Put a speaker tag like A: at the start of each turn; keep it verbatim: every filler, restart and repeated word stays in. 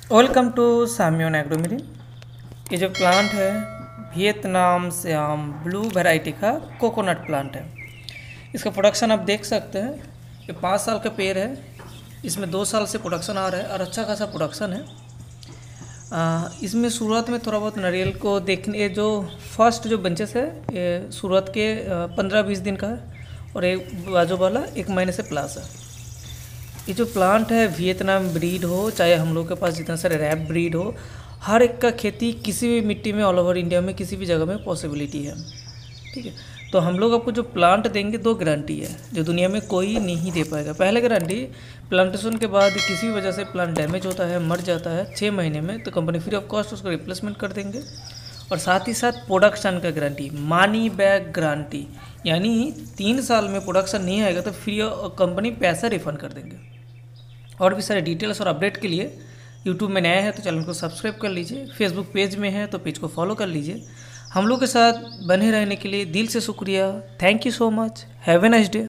A: Welcome to साम्योन एग्रोमेरिन। ये जो plant है वियतनाम से आम ब्लू वैरायटी का कोकोनट प्लांट है। इसका प्रोडक्शन आप देख सकते हैं। ये पाँच साल का पेड़ है, इसमें दो साल से प्रोडक्शन आ रहा है और अच्छा खासा प्रोडक्शन है। आ, इसमें शुरुआत में थोड़ा बहुत नारियल को देखने जो फर्स्ट जो बंचेस है ये शुरुआत के पंद्रह बीस दिन का है और एक बाजू वाला एक महीने से प्लस है। ये जो प्लांट है वियतनाम ब्रीड हो चाहे हम लोग के पास जितना सारे रैप ब्रीड हो, हर एक का खेती किसी भी मिट्टी में ऑल ओवर इंडिया में किसी भी जगह में पॉसिबिलिटी है। ठीक है, तो हम लोग आपको जो प्लांट देंगे दो गारंटी है जो दुनिया में कोई नहीं दे पाएगा। पहले गारंटी, प्लांटेशन के बाद किसी भी वजह से प्लांट डैमेज होता है, मर जाता है छः महीने में, तो कंपनी फ्री ऑफ कॉस्ट उसका रिप्लेसमेंट कर देंगे। और साथ ही साथ प्रोडक्शन का गारंटी, मनी बैक गारंटी, यानी तीन साल में प्रोडक्शन नहीं आएगा तो फ्री कंपनी पैसा रिफंड कर देंगे। और भी सारे डिटेल्स और अपडेट के लिए यूट्यूब में नया है तो चैनल को सब्सक्राइब कर लीजिए, फेसबुक पेज में है तो पेज को फॉलो कर लीजिए। हम लोग के साथ बने रहने के लिए दिल से शुक्रिया। Thank you so much. Have a nice day.